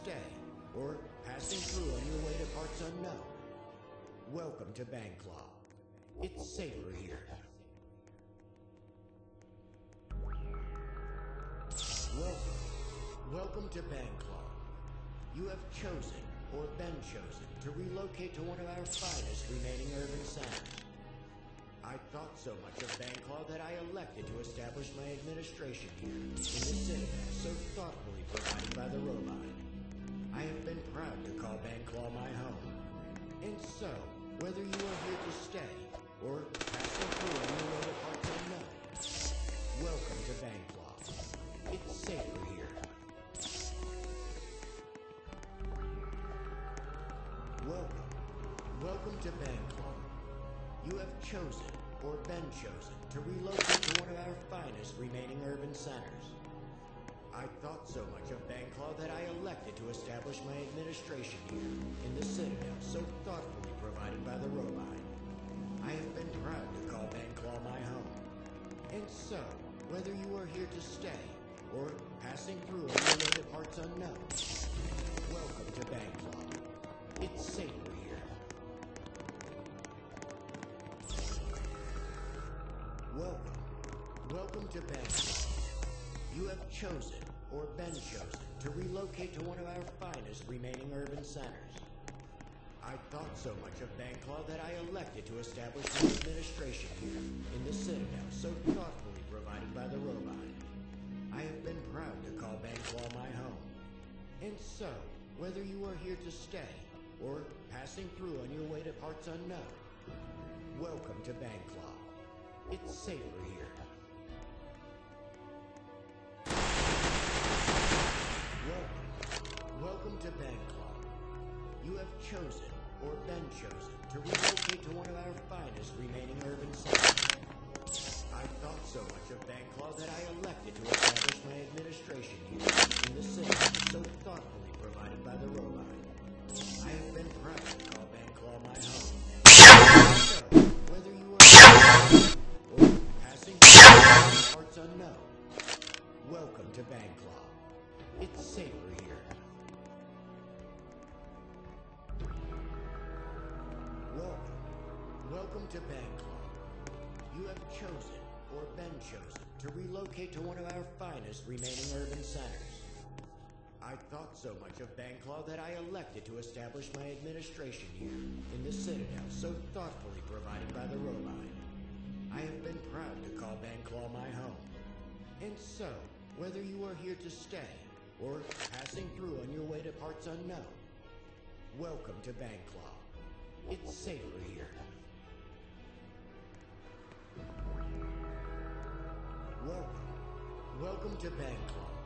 stay or passing through on your way to parts unknown. Welcome to Bangclaw. It's safer here. Welcome to Bangclaw. You have chosen, or been chosen, to relocate to one of our finest remaining urban centers. I thought so much of Bangclaw that I elected to establish my administration here, in the citadel so thoughtfully provided by the robot. I have been proud to call Bangclaw my home. And so, whether you are here to stay, or passing through on your way to parts unknown, welcome to Bangclaw. It's safer here. Welcome to Bangclaw. You have chosen, or been chosen, to relocate to one of our finest remaining urban centers. I thought so much of Bangclaw that I elected to establish my administration here, in the citadel so thoughtfully provided by the robot. I have been proud to call Bangclaw my home. And so, whether you are here to stay, or passing through on your way to parts unknown, welcome to Bangclaw. It's safer here. Welcome to Bangclaw. You have chosen, or been chosen, to relocate to one of our finest remaining urban centers. I thought so much of Bangclaw that I elected to establish my administration here, in the citadel so thoughtfully provided by the robot. I have been proud to call Bangclaw my home. And so, whether you are here to stay, or passing through on your way to parts unknown, welcome to Bangclaw. It's safer here. Welcome to Bangclaw. You have chosen, or been chosen, to relocate to one of our finest remaining urban centers. I thought so much of Bangclaw that I elected to establish my administration here, in the citadel so thoughtfully provided by the robot. I have been proud to call Bangclaw my home. So, whether you are or passing through parts unknown, welcome to Bangclaw. It's safer here. Welcome to Bangclaw. You have chosen, or been chosen, to relocate to one of our finest remaining urban centers. I thought so much of Bangclaw that I elected to establish my administration here, in the citadel so thoughtfully provided by the robot. I have been proud to call Bangclaw my home. And so, whether you are here to stay, or passing through on your way to parts unknown, welcome to Bangclaw. It's safer here. Welcome to Bangclaw.